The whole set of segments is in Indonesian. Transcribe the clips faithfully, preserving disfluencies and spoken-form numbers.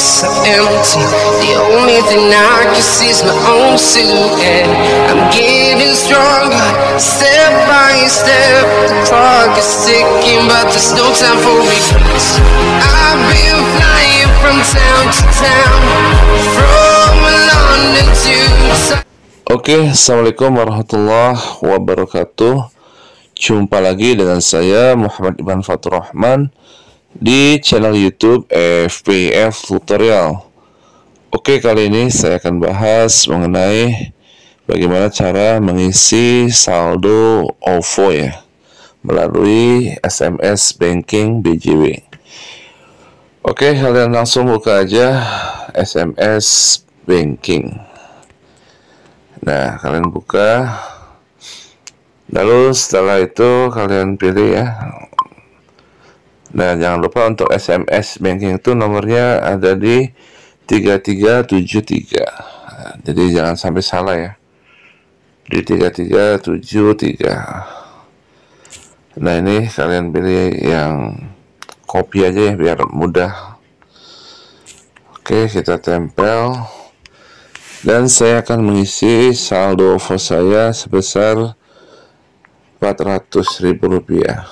so empty. The only thing I can see is my own silhouette. I'm getting stronger, step by step. The clock is ticking, but there's no time for regrets. I've been flying from town to town, from London to... Oke, Assalamualaikum warahmatullahi wabarakatuh. Jumpa lagi dengan saya Muhammad Ibn Fatur Rahman di channel YouTube F P F Tutorial. Oke, kali ini saya akan bahas mengenai bagaimana cara mengisi saldo O V O ya melalui S M S banking B J W. Oke, kalian langsung buka aja S M S banking. Nah, kalian buka, lalu setelah itu kalian pilih ya. Nah, jangan lupa untuk S M S banking itu nomornya ada di tiga tiga tujuh tiga. Nah, jadi jangan sampai salah ya, di tiga tiga tujuh tiga. Nah, ini kalian pilih yang copy aja ya biar mudah. Oke, kita tempel. Dan saya akan mengisi saldo O V O saya sebesar empat ratus ribu rupiah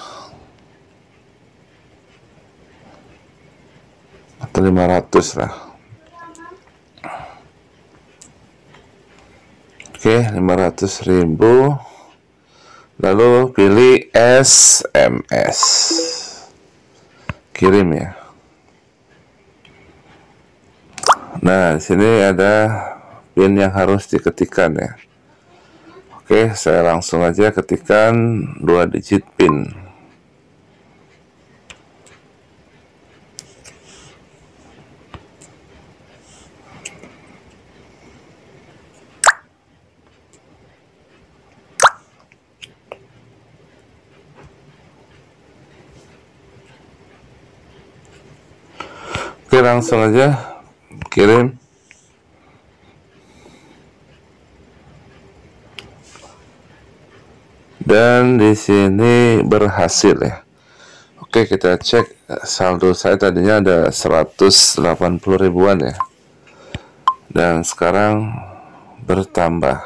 atau lima ratus lah. Oke, lima ratus ribu. Lalu pilih S M S, kirim ya. Nah, di sini ada pin yang harus diketikkan ya. Oke, saya langsung aja ketikkan dua digit pin. Oke, langsung aja kirim. Dan di sini berhasil ya. Oke, kita cek saldo saya tadinya ada seratus delapan puluh ribuan ya. Dan sekarang bertambah.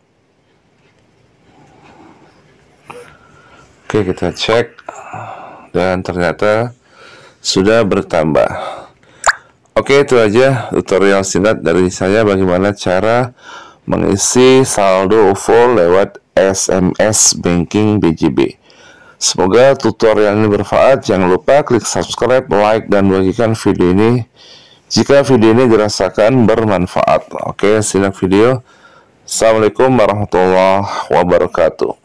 Oke, kita cek dan ternyata sudah bertambah. Oke, itu aja tutorial singkat dari saya bagaimana cara mengisi saldo O V O lewat S M S banking B J B. Semoga tutorial ini bermanfaat. Jangan lupa klik subscribe, like, dan bagikan video ini jika video ini dirasakan bermanfaat. Oke, simak video. Assalamualaikum warahmatullahi wabarakatuh.